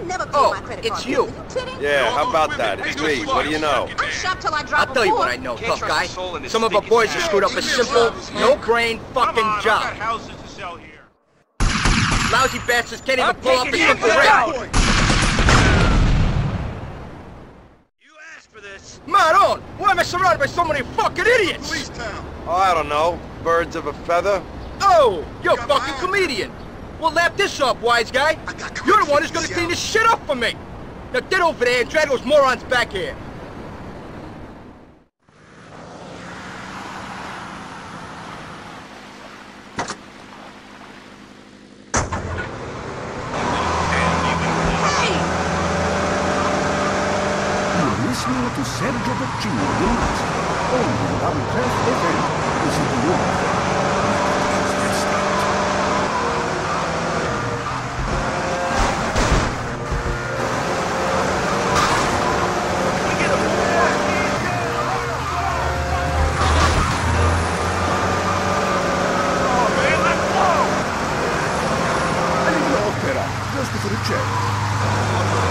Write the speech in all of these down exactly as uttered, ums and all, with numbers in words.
never pay Oh, my credit it's card you. bill. Are you kidding? Yeah, how about that? It's me. What do you know? I'm shocked till I drop I'll tell you a what I fork. know, Can't tough trust guy. a soul in this Some of our stinking boys town. just screwed up a simple, no-brain fucking I've job. got houses to sell here. Lousy bastards can't even I'm pull off a taking simple you raid. down. You asked for this. Maron, why am I surrounded by so many fucking idiots? Police town. Oh, I don't know. Birds of a feather? Oh, you're a Got fucking my- comedian. Well, lap this up, wise guy. I got You're the one who's corrections, gonna yeah. clean this shit up for me. Now get over there and drag those morons back here. You're listening to Sergio Boccino, the master. Only on Double Treff F M. This is the one. Opera, just for a check.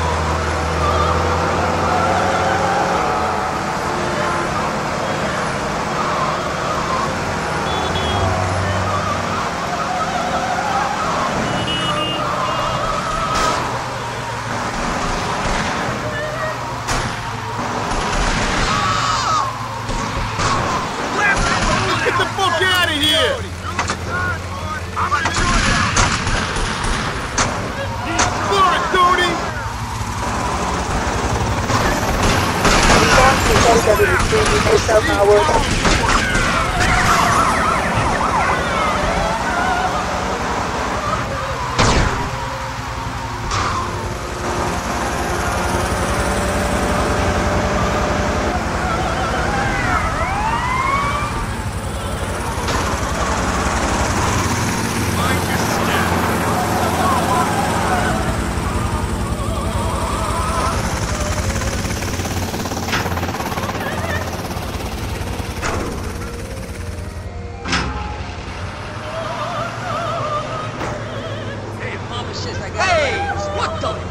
Get the fuck out of here! For it, Tony! Hey, what the